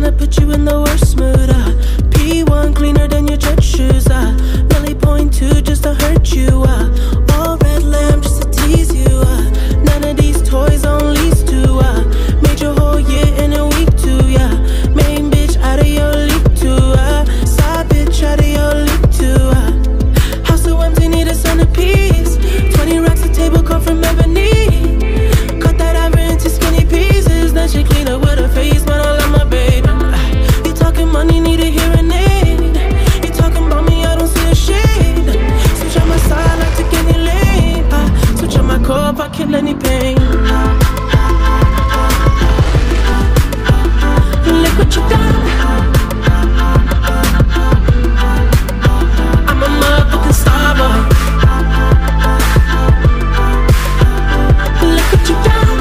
Tryna put you in the worst mood, P1 cleaner than your church shoes, Nelly point 2 just to hurt you, all red lamb just to tease you, none of these toys on lease to, made your whole year in a week too, yeah. Main bitch out of your league too, side bitch out of your league too, house so empty, need a centerpiece, 20 racks a table come from ebony, cut that ivory into skinny pieces, then she clean up with her face, man, I love my baby. You talking money, need a hearing aid, you talking about me, I don't see a shade, switch on my side, I take any lane, switch on my core if I kill any pain. Look what you done, I'm a motherfucking star boy. Look what you done,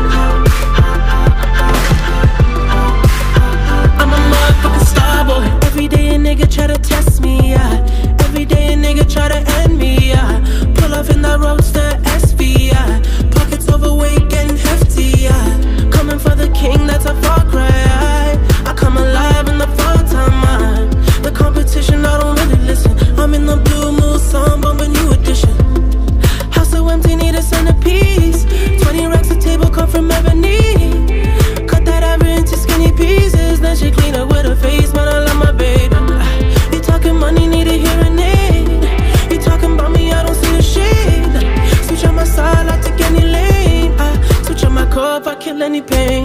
I'm a motherfucking star boy. Every day a nigga try to test me, every day a nigga try to end me, pull off in that roadster SV, pockets overweight getting hefty, coming for the king, that's a far cry, I come alive in the fall time, the competition I don't really listen, I'm in the blue mood song bumping new edition, house so empty need a centerpiece, 20 racks a table come from ebony, cut that ivory into skinny pieces, then she clean up with her face, man, I love my baby. You talking money, need a hearing aid, you talking about me, I don't see a shade, switch on my side, I take any lane, switch on my core if I kill any pain.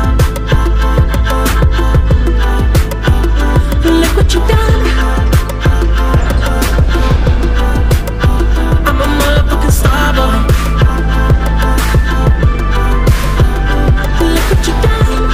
Look what you done, I'm a motherfucking star boy. Look what you done,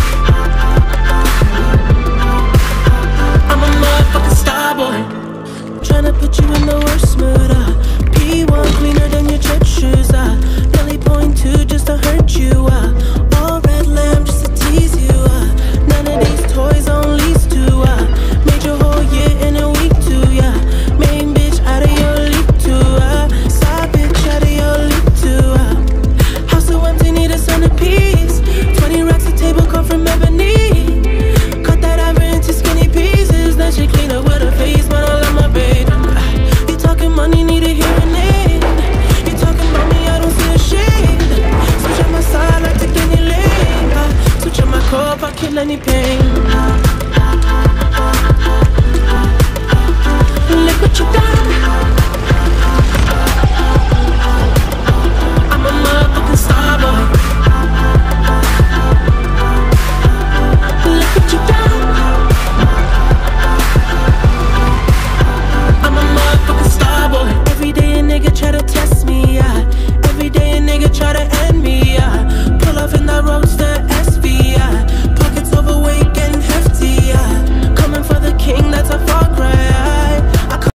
I'm a motherfucking star boy. Tryna put you in the worst mood, P1 cleaner than your church shoes, Nelly point 2 just to hurt you, all red lamb just to tease you, none of these toys on lease too, made your whole year in a week too, yeah. Main bitch out of your league too, side bitch out of your league too, house so empty need a centerpiece, 20 racks a table come from ebony, cut that ivory into skinny pieces, then she clean up with her face, man, I love my baby. You talking money, need a hearing aid, you talking about me, I don't see a shade, switch on my side, I take any lane, switch on my core if I kill any pain.